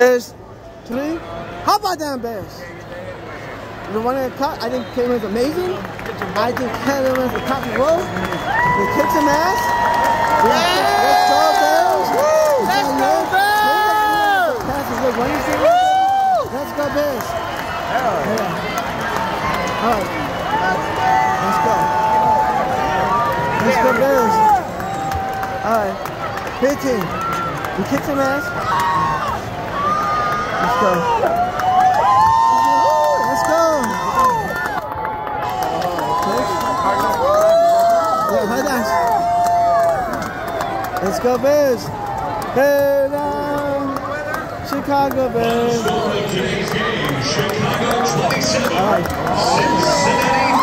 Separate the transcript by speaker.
Speaker 1: Bears 3. How about them Bears? The one in the cut, I think Kevin was amazing. I think Kevin was the top of the world. They kicked some ass. Let's go Bears! Let's go Bears! Pass is good. Let's go Bears! Alright. Let's go. Let's go Bears! Alright. 15. We kicked some ass. Let's go. Let's go. Yeah, high dice. Let's go Bears. Hey down. Chicago Bears.
Speaker 2: Score of today's game, Chicago 27,
Speaker 1: All right.
Speaker 2: Cincinnati